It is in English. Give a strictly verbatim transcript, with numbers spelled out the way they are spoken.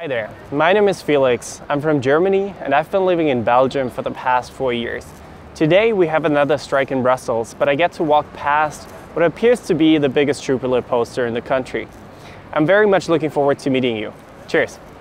Hi there, my name is Felix. I'm from Germany and I've been living in Belgium for the past four years. Today we have another strike in Brussels, but I get to walk past what appears to be the biggest troop alert poster in the country. I'm very much looking forward to meeting you. Cheers!